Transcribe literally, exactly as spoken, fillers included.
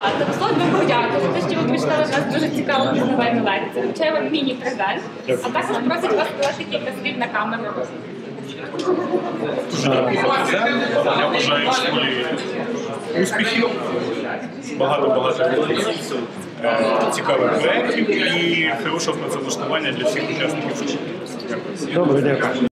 Тобто вам подякую за те, що ви прийшли до нас дуже цікаву пізнавальну лекцію. Вручаю вам міні-презент, а також просить вас сказати кілька слів на камеру. Я бажаю школі успіхів, багато-багато цікавих проєктів і хорошого працевлаштування для всіх учасників школи. Добре, дякую.